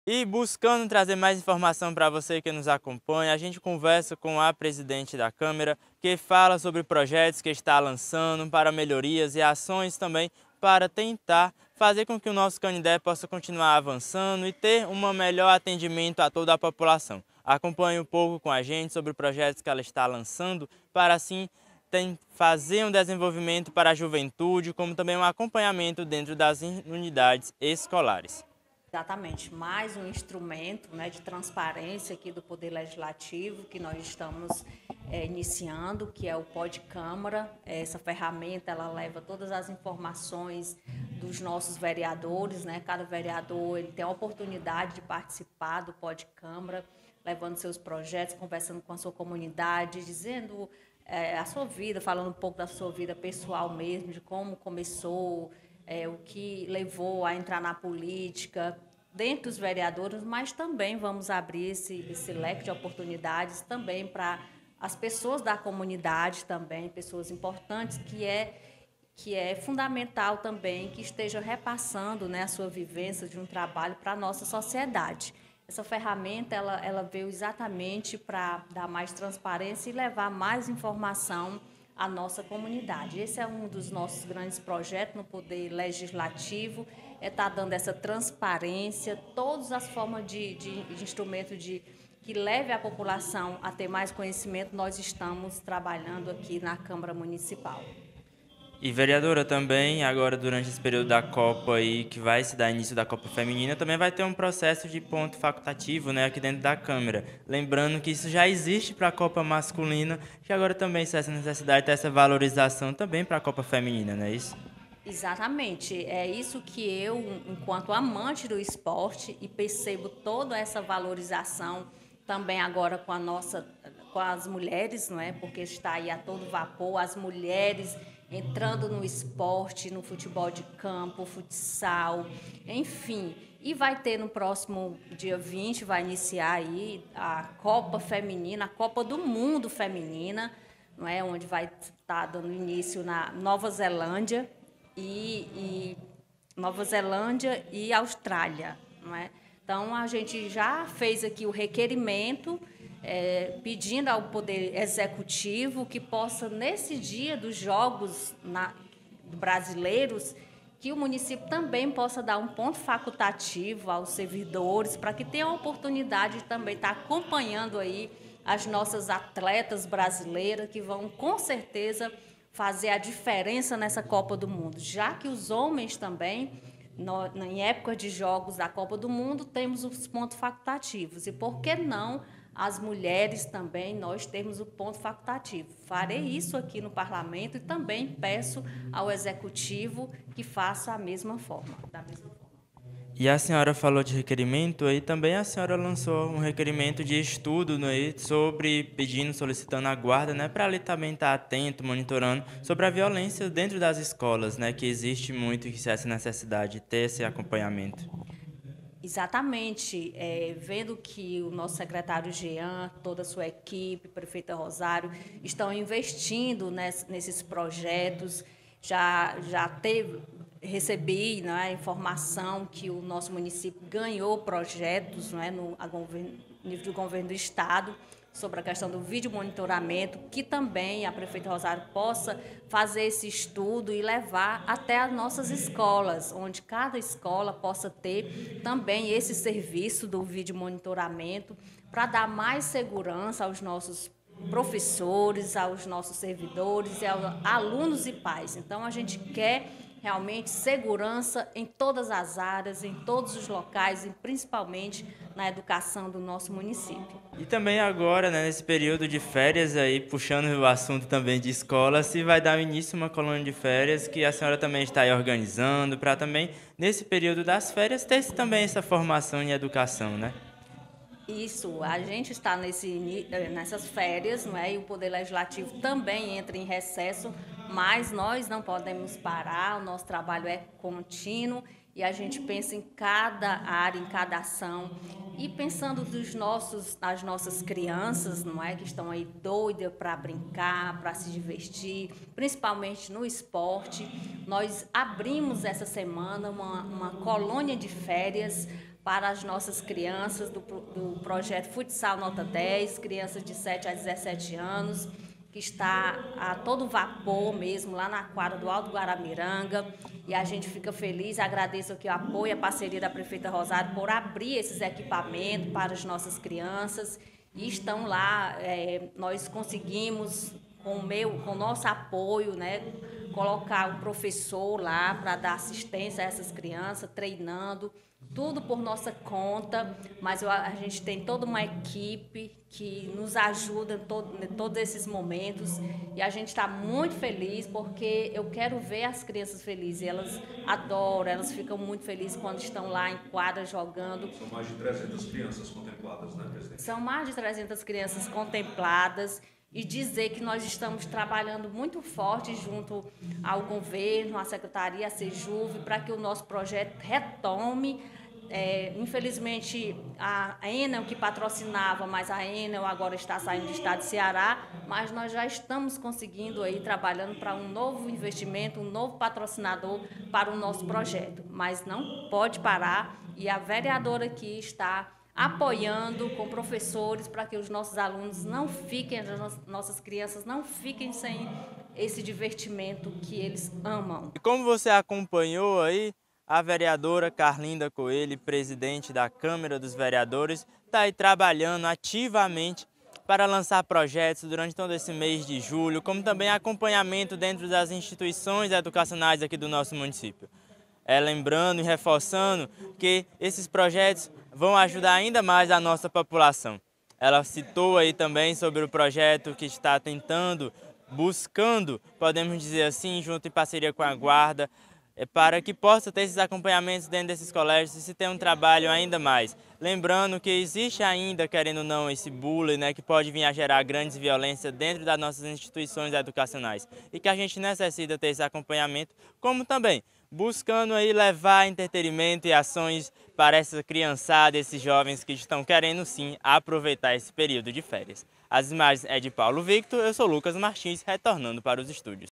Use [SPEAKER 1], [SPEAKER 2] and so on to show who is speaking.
[SPEAKER 1] E buscando trazer mais informação para você que nos acompanha, a gente conversa com a presidente da Câmara, que fala sobre projetos que está lançando para melhorias e ações também para tentar fazer com que o nosso Canindé possa continuar avançando e ter um melhor atendimento a toda a população. Acompanhe um pouco com a gente sobre projetos que ela está lançando para assim fazer um desenvolvimento para a juventude, como também um acompanhamento dentro das unidades escolares.
[SPEAKER 2] Exatamente, mais um instrumento, né, de transparência aqui do Poder Legislativo que nós estamos iniciando, que é o Pod Câmara. Essa ferramenta ela leva todas as informações dos nossos vereadores, né? Cada vereador ele tem a oportunidade de participar do Pod Câmara, levando seus projetos, conversando com a sua comunidade, dizendo a sua vida, falando um pouco da sua vida pessoal mesmo, de como começou, o que levou a entrar na política, dentre os vereadores, mas também vamos abrir esse leque de oportunidades também para as pessoas da comunidade também, pessoas importantes, que é fundamental também que esteja repassando, né, a sua vivência de um trabalho para a nossa sociedade. Essa ferramenta ela veio exatamente para dar mais transparência e levar mais informação a nossa comunidade. Esse é um dos nossos grandes projetos no Poder Legislativo, estar dando essa transparência, todas as formas de instrumento que leve a população a ter mais conhecimento, nós estamos trabalhando aqui na Câmara Municipal.
[SPEAKER 1] E vereadora, também agora durante esse período da Copa aí, que vai se dar início da Copa Feminina, também vai ter um processo de ponto facultativo, né, aqui dentro da Câmara. Lembrando que isso já existe para a Copa Masculina, que agora também se essa necessidade ter essa valorização também para a Copa Feminina, não é isso?
[SPEAKER 2] Exatamente, é isso que eu, enquanto amante do esporte, e percebo toda essa valorização também agora com as mulheres, não é? Porque está aí a todo vapor, as mulheres entrando no esporte, no futebol de campo, futsal, enfim. E vai ter no próximo dia 20, vai iniciar aí a Copa Feminina, a Copa do Mundo Feminina, não é? Onde vai estar dando início na Nova Zelândia e Nova Zelândia e Austrália, não é? Então, a gente já fez aqui o requerimento pedindo ao Poder Executivo que possa, nesse dia dos Jogos brasileiros, que o município também possa dar um ponto facultativo aos servidores, para que tenham a oportunidade de também estar acompanhando aí as nossas atletas brasileiras, que vão, com certeza, fazer a diferença nessa Copa do Mundo, já que os homens também, em época de jogos da Copa do Mundo, temos os pontos facultativos. E por que não as mulheres também, nós temos o ponto facultativo? Farei isso aqui no Parlamento e também peço ao Executivo que faça da mesma forma.
[SPEAKER 1] E a senhora falou de requerimento, aí também a senhora lançou um requerimento de estudo, né, sobre pedindo, solicitando a guarda, né, para ali também estar atento, monitorando sobre a violência dentro das escolas, né, que existe muito e que se essa necessidade de ter esse acompanhamento.
[SPEAKER 2] Exatamente, vendo que o nosso secretário Jean, toda a sua equipe, prefeita Rosário, estão investindo nesses projetos, recebi, né, a informação que o nosso município ganhou projetos, né, no nível do governo do estado, sobre a questão do vídeo monitoramento, que também a prefeita Rosário possa fazer esse estudo e levar até as nossas escolas, onde cada escola possa ter também esse serviço do vídeo monitoramento, para dar mais segurança aos nossos professores, aos nossos servidores, e aos alunos e pais. Então, a gente quer realmente segurança em todas as áreas, em todos os locais e principalmente na educação do nosso município.
[SPEAKER 1] E também agora, né, nesse período de férias aí, puxando o assunto também de escola, se vai dar início uma colônia de férias que a senhora também está aí organizando, para também, nesse período das férias, ter também essa formação em educação, né?
[SPEAKER 2] Isso, a gente está nessas férias, não é? E o Poder Legislativo também entra em recesso, mas nós não podemos parar, o nosso trabalho é contínuo e a gente pensa em cada área, em cada ação. E pensando nas nossas crianças, não é? Que estão aí doidas para brincar, para se divertir, principalmente no esporte. Nós abrimos essa semana uma colônia de férias para as nossas crianças do projeto Futsal Nota 10, crianças de 7 a 17 anos, que está a todo vapor mesmo, lá na quadra do Alto Guaramiranga. E a gente fica feliz, agradeço aqui o apoio e a parceria da Prefeita Rosário por abrir esses equipamentos para as nossas crianças. E estão lá, nós conseguimos, com o nosso apoio, né, colocar um professor lá para dar assistência a essas crianças, treinando, tudo por nossa conta, mas a gente tem toda uma equipe que nos ajuda em todos esses momentos e a gente está muito feliz porque eu quero ver as crianças felizes, elas adoram, elas ficam muito felizes quando estão lá em quadra jogando.
[SPEAKER 3] São mais de 300 crianças contempladas, né, presidente?
[SPEAKER 2] São mais de 300 crianças contempladas. E dizer que nós estamos trabalhando muito forte junto ao governo, à secretaria, à Sejuve, para que o nosso projeto retome. Infelizmente, a Enel que patrocinava, mas a Enel agora está saindo do estado de Ceará, mas nós já estamos conseguindo aí, trabalhando para um novo investimento, um novo patrocinador para o nosso projeto. Mas não pode parar e a vereadora aqui está apoiando com professores para que os nossos alunos não fiquem, as nossas crianças não fiquem sem esse divertimento que eles amam.
[SPEAKER 1] E como você acompanhou aí, a vereadora Carlinda Coelho, presidente da Câmara dos Vereadores, está aí trabalhando ativamente para lançar projetos durante todo esse mês de julho, como também acompanhamento dentro das instituições educacionais aqui do nosso município. Lembrando e reforçando que esses projetos vão ajudar ainda mais a nossa população. Ela citou aí também sobre o projeto que está tentando, buscando, podemos dizer assim, junto em parceria com a Guarda, para que possa ter esses acompanhamentos dentro desses colégios e se ter um trabalho ainda mais. Lembrando que existe ainda, querendo ou não, esse bullying, né, que pode vir a gerar grandes violências dentro das nossas instituições educacionais e que a gente necessita ter esse acompanhamento, como também buscando aí levar entretenimento e ações para essa criançada, esses jovens que estão querendo sim aproveitar esse período de férias. As imagens é de Paulo Victor, eu sou Lucas Martins, retornando para os estúdios.